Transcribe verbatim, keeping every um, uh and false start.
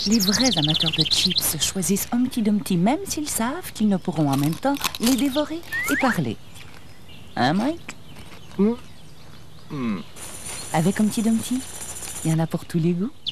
Les vrais amateurs de chips choisissent Humpty Dumpty même s'ils savent qu'ils ne pourront en même temps les dévorer et parler. Hein, Mike? Mm. Mm. Avec Humpty Dumpty, il y en a pour tous les goûts.